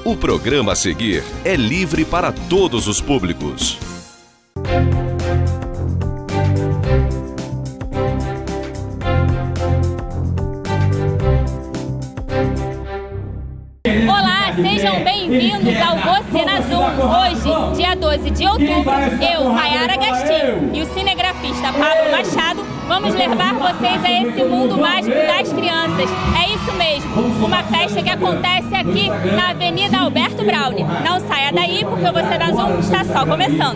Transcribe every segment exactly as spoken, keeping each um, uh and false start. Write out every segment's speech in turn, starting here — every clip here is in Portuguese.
O programa a seguir é livre para todos os públicos. Olá, sejam bem-vindos ao Você na Zoom. Hoje, dia doze de outubro, eu, Rayara Gastinho e o cinegrafista Pablo Machado vamos levar vocês a esse mundo mágico das crianças. É isso mesmo, uma festa que acontece aqui na Avenida Alberto Browne. Não saia daí porque o Você na Zoom está só começando.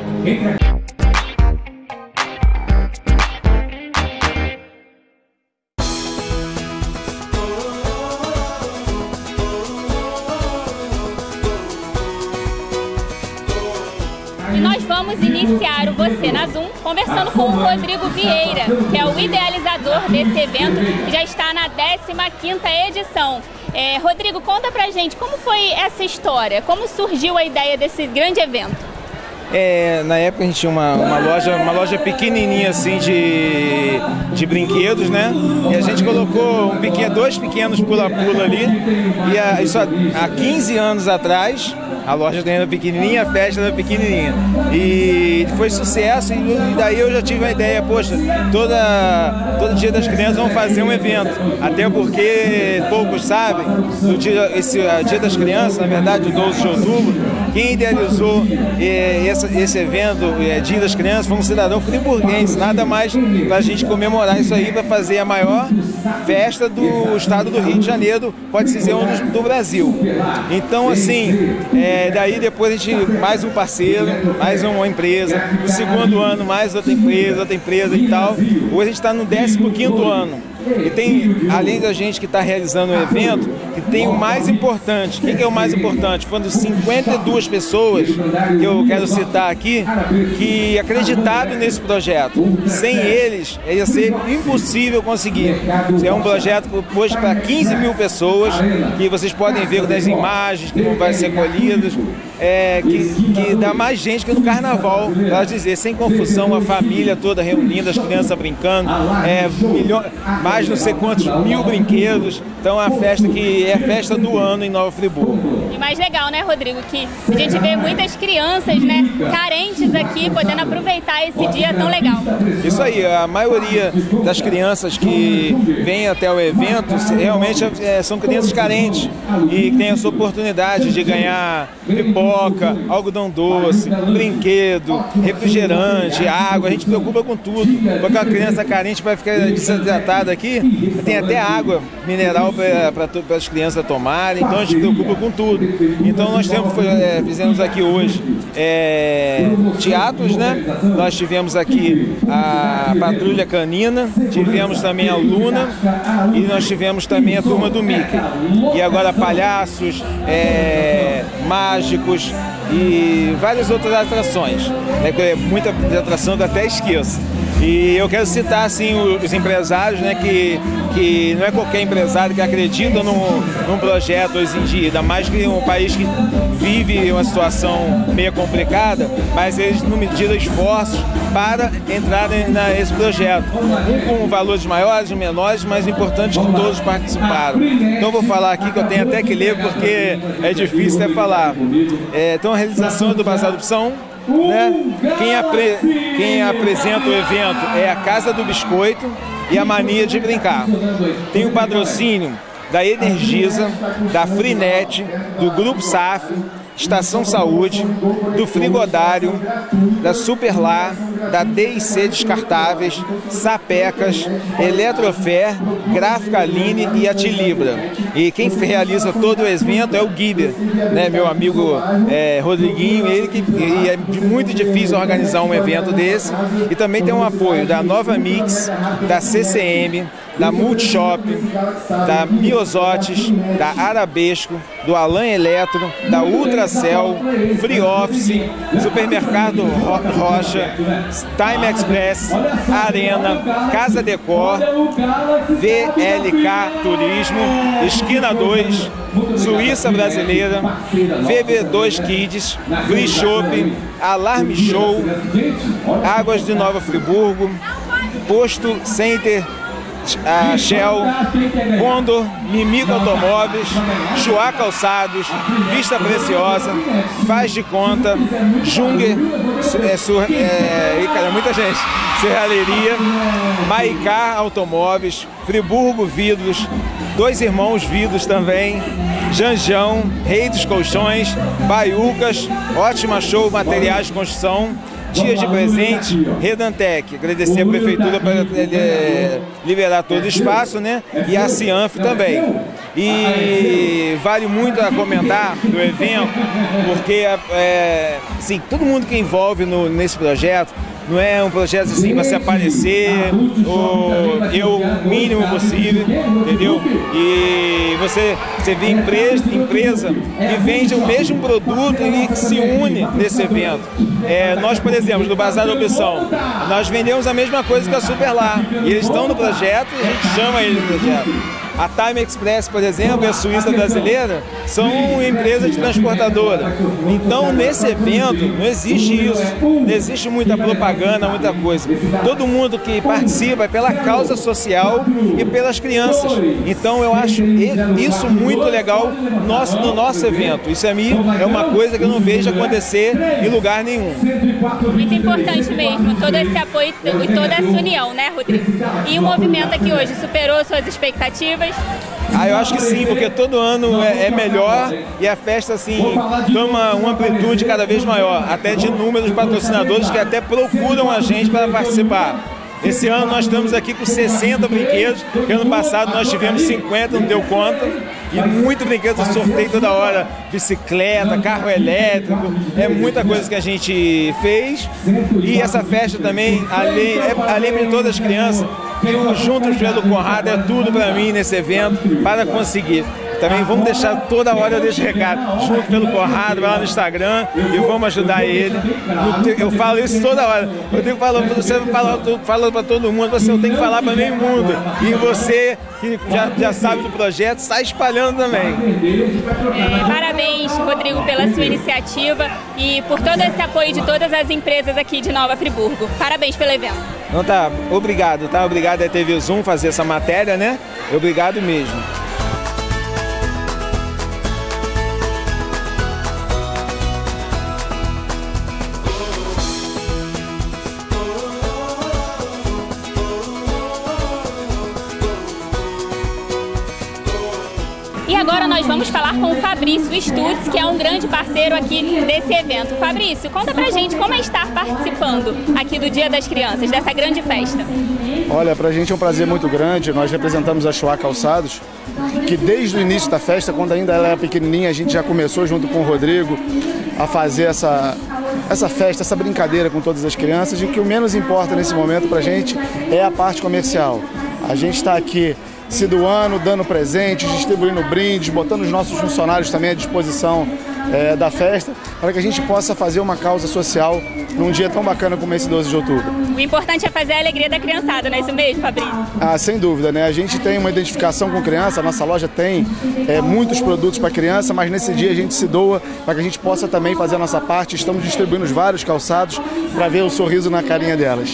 E nós vamos iniciar o Você na Zoom conversando com o Rodrigo Vieira, que é o idealizador desse evento, que já está na décima quinta edição. É, Rodrigo, conta pra gente como foi essa história, como surgiu a ideia desse grande evento? É, na época a gente tinha uma, uma, loja, uma loja pequenininha assim de, de brinquedos, né? E a gente colocou um pequeno, dois pequenos pula-pula ali. E a, isso há, há quinze anos atrás, a loja era pequenininha, a festa era pequenininha. E foi sucesso e daí eu já tive a ideia, poxa, toda, todo dia das crianças vamos fazer um evento. Até porque poucos sabem, no dia, esse Dia das Crianças, na verdade, o doze de outubro, quem idealizou é, esse, esse evento, é, Dia das Crianças, foi um cidadão friburguense, nada mais para a gente comemorar isso aí, para fazer a maior festa do estado do Rio de Janeiro, pode-se dizer um do, do Brasil. Então, assim, é, daí depois a gente, mais um parceiro, mais uma empresa, no segundo ano mais outra empresa, outra empresa e tal. Hoje a gente está no décimo quinto ano. E tem, além da gente que está realizando o evento, que tem o mais importante. O que é o mais importante? Foram cinquenta e duas pessoas, que eu quero citar aqui, que acreditaram nesse projeto. Sem eles, ia ser impossível conseguir. É um projeto hoje para quinze mil pessoas, que vocês podem ver das imagens que vão ser colhidas, é, que, que dá mais gente que no carnaval, para dizer, sem confusão, a família toda reunida, as crianças brincando, é, milhões, mais não sei quantos mil brinquedos. Então é uma festa que é a festa do ano em Nova Friburgo. E mais legal, né, Rodrigo, que a gente vê muitas crianças, né, carentes aqui, podendo aproveitar esse dia tão legal. Isso aí, a maioria das crianças que vêm até o evento realmente é, são crianças carentes e têm essa oportunidade de ganhar pipoca, algodão doce, brinquedo, refrigerante, água. A gente se preocupa com tudo. Porque a criança carente vai ficar desidratada aqui, tem até água mineral para as crianças tomarem, então a gente se preocupa com tudo. Então nós temos, é, fizemos aqui hoje é, teatros, né? Nós tivemos aqui a Patrulha Canina, tivemos também a Luna e nós tivemos também a Turma do Mickey. E agora palhaços, é, mágicos e várias outras atrações. É, muita atração que eu até esqueço. E eu quero citar assim, os empresários, né, que, que não é qualquer empresário que acredita num, num projeto hoje em dia, ainda mais que um país que vive uma situação meio complicada, mas eles não mediram esforços para entrar nesse projeto. Um com valores maiores, um menores, mas importante que todos participaram. Então eu vou falar aqui que eu tenho até que ler porque é difícil até falar. É, então a realização do Bazar da Opção, né? Quem, apre... Quem apresenta o evento é a Casa do Biscoito e a Mania de Brincar. Tem o patrocínio da Energisa, da Freenet, do Grupo S A F, Estação Saúde, do Frigodário, da Superlar, da D e C Descartáveis, Sapecas, Eletrofer, Gráfica Line e Atilibra. E quem realiza todo o evento é o Guiber, né, meu amigo é, Rodriguinho, ele que e é muito difícil organizar um evento desse. E também tem um apoio da Nova Mix, da C C M, da Multishop, da Miosotes, da Arabesco, do Alan Eletro, da Ultracell, Free Office, Supermercado Rocha, Time Express, Arena, Casa Decor, V L K Turismo, Esquina dois, Suíça Brasileira, V B dois Kids, Free Shop, Alarme Show, Águas de Nova Friburgo, Posto Center a Shell, Condor, Mimico Automóveis, Chuá Calçados, Vista Preciosa, Faz de Conta, Junger, é, sur, é, e, cara, muita gente, Serralheria, Maicá Automóveis, Friburgo Vidros, Dois Irmãos Vidros também, Janjão, Rei dos Colchões, Baiucas, Ótima Show Materiais de Construção, Dias de Presente, Redantec. Agradecer a Prefeitura por é, liberar todo o espaço, né? E a Cianf também. E vale muito a comentar do evento, porque é, assim, todo mundo que envolve no, nesse projeto, não é um projeto assim para se aparecer, ou eu o mínimo possível, entendeu? E você, você vê empresa, empresa que vende o mesmo produto e que se une nesse evento. É, nós, por exemplo, do Bazar da Opção, nós vendemos a mesma coisa que a Superlar. E eles estão no projeto e a gente chama eles do projeto. A Time Express, por exemplo, e a Suíça brasileira são empresas de transportadora. Então, nesse evento, não existe isso. Não existe muita propaganda, muita coisa. Todo mundo que participa é pela causa social e pelas crianças. Então, eu acho isso muito legal no nosso, no nosso evento. Isso, a mim, é uma coisa que eu não vejo acontecer em lugar nenhum. Muito importante mesmo, todo esse apoio e toda essa união, né, Rodrigo? E o movimento aqui hoje superou suas expectativas? Ah, eu acho que sim, porque todo ano é, é melhor e a festa assim toma uma amplitude cada vez maior, até de número de patrocinadores que até procuram a gente para participar. Esse ano nós estamos aqui com sessenta brinquedos, que ano passado nós tivemos cinquenta, não deu conta, e muito brinquedo de sorteio toda hora, bicicleta, carro elétrico, é muita coisa que a gente fez. E essa festa também, além, é, além de todas as crianças, juntos pelo Conrado, é tudo para mim nesse evento, para conseguir. Também vamos deixar toda hora, eu deixo recado, junto pelo Conrado, vai lá no Instagram e vamos ajudar ele. Eu falo isso toda hora. Eu tenho que falar, você fala, fala para todo mundo, você tem que falar para meio mundo. E você, que já, já sabe do projeto, sai espalhando também. É, parabéns, Rodrigo, pela sua iniciativa e por todo esse apoio de todas as empresas aqui de Nova Friburgo. Parabéns pelo evento. Então tá, obrigado, tá? Obrigado a T V Zoom fazer essa matéria, né? Obrigado mesmo. E agora nós vamos falar com o Fabrício Stutz, que é um grande parceiro aqui desse evento. Fabrício, conta pra gente como é estar participando aqui do Dia das Crianças, dessa grande festa. Olha, pra gente é um prazer muito grande. Nós representamos a Chuá Calçados, que desde o início da festa, quando ainda ela era pequenininha, a gente já começou junto com o Rodrigo a fazer essa, essa festa, essa brincadeira com todas as crianças, e o que o menos importa nesse momento pra gente é a parte comercial. A gente está aqui se doando, dando presentes, distribuindo brindes, botando os nossos funcionários também à disposição é, da festa, para que a gente possa fazer uma causa social num dia tão bacana como esse doze de outubro. O importante é fazer a alegria da criançada, não é isso mesmo, Fabrício? Ah, sem dúvida, né? A gente tem uma identificação com criança, a nossa loja tem é, muitos produtos para criança, mas nesse dia a gente se doa para que a gente possa também fazer a nossa parte. Estamos distribuindo vários calçados para ver o sorriso na carinha delas.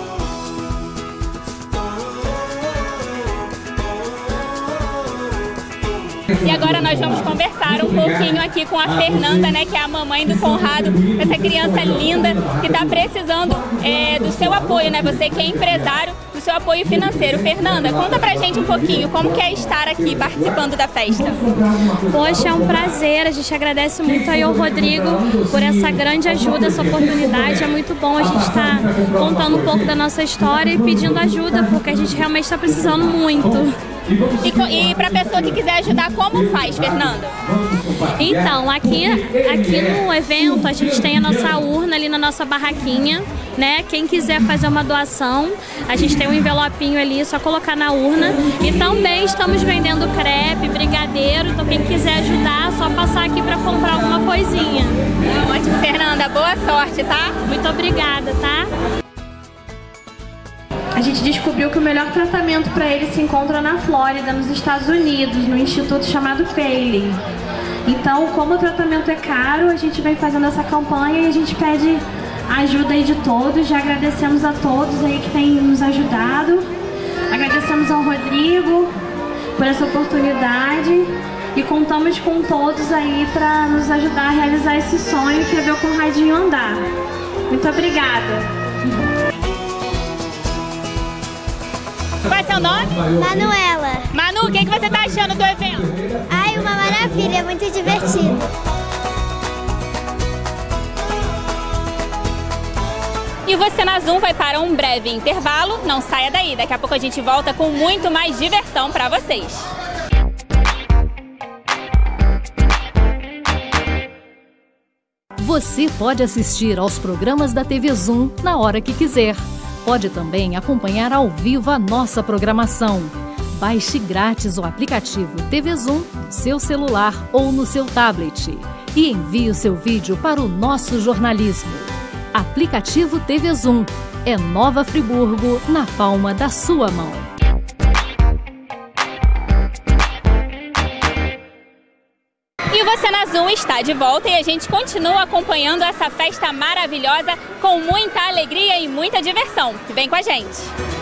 E agora nós vamos conversar um pouquinho aqui com a Fernanda, né, que é a mamãe do Conrado, essa criança linda que está precisando é, do seu apoio, né? Você que é empresário, do seu apoio financeiro. Fernanda, conta pra gente um pouquinho como que é estar aqui participando da festa. Poxa, é um prazer, a gente agradece muito aí ao Rodrigo por essa grande ajuda, essa oportunidade. É muito bom a gente estar contando um pouco da nossa história e pedindo ajuda, porque a gente realmente está precisando muito. E, e para a pessoa que quiser ajudar, como faz, Fernanda? Então, aqui, aqui no evento a gente tem a nossa urna ali na nossa barraquinha, né? Quem quiser fazer uma doação, a gente tem um envelopinho ali, só colocar na urna. E também estamos vendendo crepe, brigadeiro, então quem quiser ajudar, só passar aqui para comprar alguma coisinha. Ótimo, Fernanda, boa sorte, tá? Muito obrigada, tá? A gente descobriu que o melhor tratamento para ele se encontra na Flórida, nos Estados Unidos, no instituto chamado Paley. Então, como o tratamento é caro, a gente vem fazendo essa campanha e a gente pede a ajuda aí de todos. Já agradecemos a todos aí que têm nos ajudado. Agradecemos ao Rodrigo por essa oportunidade e contamos com todos aí para nos ajudar a realizar esse sonho que é ver o Conradinho andar. Muito obrigada. Qual é seu nome? Manuela. Manu, o que, que você tá achando do evento? Ai, uma maravilha, é muito divertido. E você na Zoom vai para um breve intervalo, não saia daí, daqui a pouco a gente volta com muito mais diversão para vocês. Você pode assistir aos programas da T V Zoom na hora que quiser. Pode também acompanhar ao vivo a nossa programação. Baixe grátis o aplicativo T V Zoom no seu celular ou no seu tablet e envie o seu vídeo para o nosso jornalismo. Aplicativo T V Zoom. É Nova Friburgo na palma da sua mão. E você na Zoom está de volta e a gente continua acompanhando essa festa maravilhosa com muita alegria e muita diversão. Vem com a gente!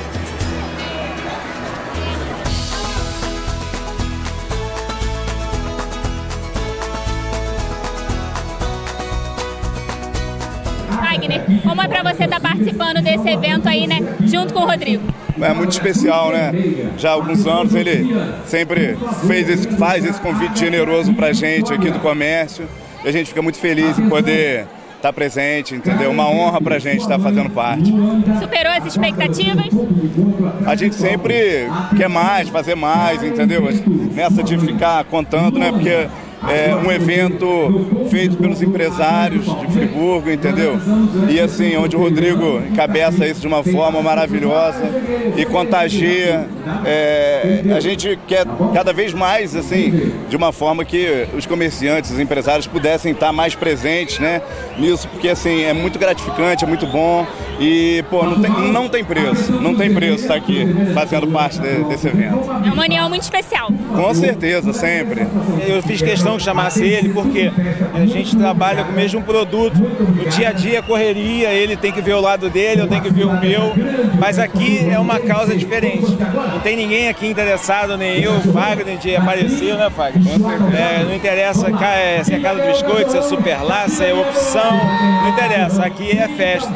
Wagner, como é pra você estar participando desse evento aí, né, junto com o Rodrigo? É muito especial, né? Já há alguns anos ele sempre fez esse, faz esse convite generoso pra gente aqui do comércio e a gente fica muito feliz em poder estar presente, entendeu? Uma honra pra gente estar fazendo parte. Superou as expectativas? A gente sempre quer mais, fazer mais, entendeu? Nessa de ficar contando, né? Porque é um evento feito pelos empresários de Friburgo, entendeu? E assim, onde o Rodrigo encabeça isso de uma forma maravilhosa e contagia. É, a gente quer cada vez mais, assim, de uma forma que os comerciantes, os empresários pudessem estar mais presentes, né, nisso, porque assim, é muito gratificante, é muito bom e, pô, não tem, não tem preço, não tem preço estar aqui fazendo parte de, desse evento. É uma união muito especial. Com certeza, sempre. Eu fiz questão que chamasse ele porque a gente trabalha com o mesmo produto. No dia a dia, correria, ele tem que ver o lado dele, eu tenho que ver o meu. Mas aqui é uma causa diferente. Não tem ninguém aqui interessado, nem eu, Fagner, de aparecer, né, Fagner? É, não interessa se é casa do biscoito, se é super lá, se é opção, não interessa. Aqui é festa.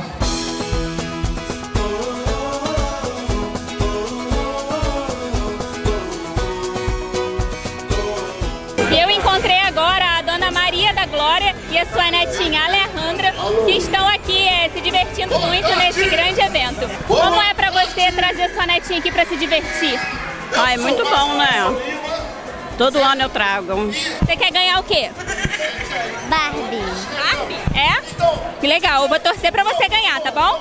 Glória e a sua netinha Alejandra, que estão aqui é, se divertindo muito neste grande evento. Como é pra você trazer sua netinha aqui pra se divertir? Ah, é muito bom, né? Todo ano eu trago. Você quer ganhar o quê? Barbie. Barbie? É? Que legal, eu vou torcer pra você ganhar, tá bom?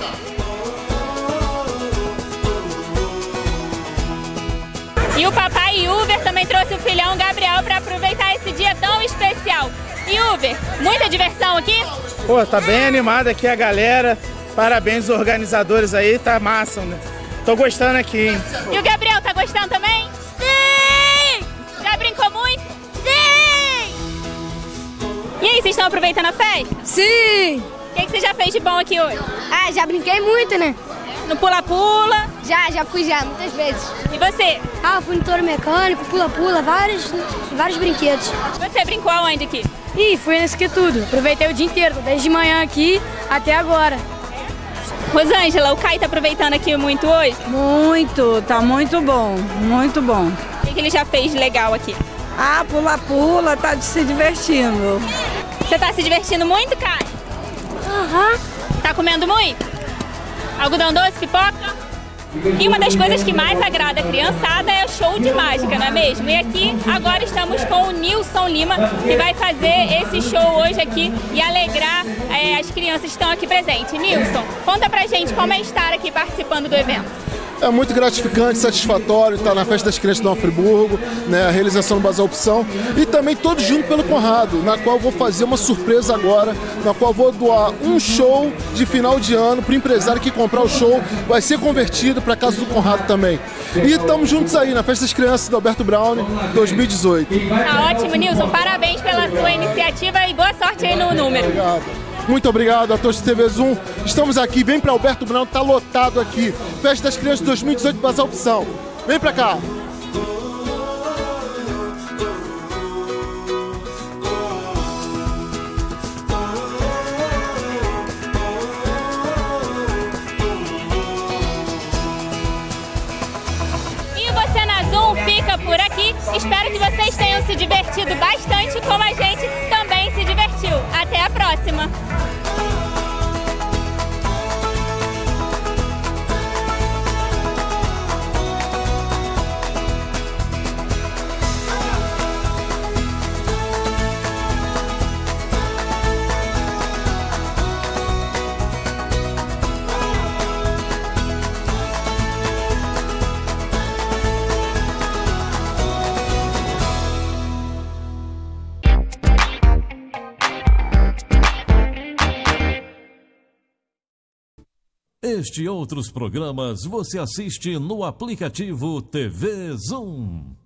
E o papai Uber também trouxe o filhão Gabriel para aproveitar esse dia tão especial. E Uber, muita diversão aqui? Pô, tá bem animada aqui a galera. Parabéns aos organizadores aí, tá massa, né? Tô gostando aqui, hein? E o Gabriel, tá gostando também? Sim! Já brincou muito? Sim! E aí, vocês estão aproveitando a festa? Sim! O que, que você já fez de bom aqui hoje? Ah, já brinquei muito, né? No pula-pula? Já, já fui já, muitas vezes. E você? Ah, fui no touro mecânico, pula-pula, vários, vários brinquedos. Você brincou aonde aqui? Ih, fui nesse aqui tudo. Aproveitei o dia inteiro, desde de manhã aqui até agora. Rosângela, o Caio tá aproveitando aqui muito hoje? Muito, tá muito bom, muito bom. O que, que ele já fez de legal aqui? Ah, pula-pula, tá se divertindo. Você tá se divertindo muito, Caio? Aham. Uhum. Tá comendo muito? Algodão doce, pipoca? E uma das coisas que mais agrada a criançada é o show de mágica, não é mesmo? E aqui agora estamos com o Nilson Lima, que vai fazer esse show hoje aqui e alegrar é, as crianças que estão aqui presentes. Nilson, conta pra gente como é estar aqui participando do evento. É muito gratificante, satisfatório estar na Festa das Crianças de Nova Friburgo, né, a realização do Bazar Opção e também todos juntos pelo Conrado, na qual vou fazer uma surpresa agora, na qual vou doar um show de final de ano para o empresário que comprar o show, vai ser convertido para a casa do Conrado também. E estamos juntos aí na Festa das Crianças do Alberto Brown dois mil e dezoito. Tá ótimo, Nilson, parabéns pela sua iniciativa e boa sorte aí no número. Obrigado. Muito obrigado a todos do T V Zoom. Estamos aqui, vem para Alberto Brandão, tá lotado aqui. Festa das Crianças dois mil e dezoito Bazar Opção. Vem para cá. Fica por aqui. Espero que vocês tenham se divertido bastante, como a gente também se divertiu. Até a próxima! Este e outros programas você assiste no aplicativo T V Zoom.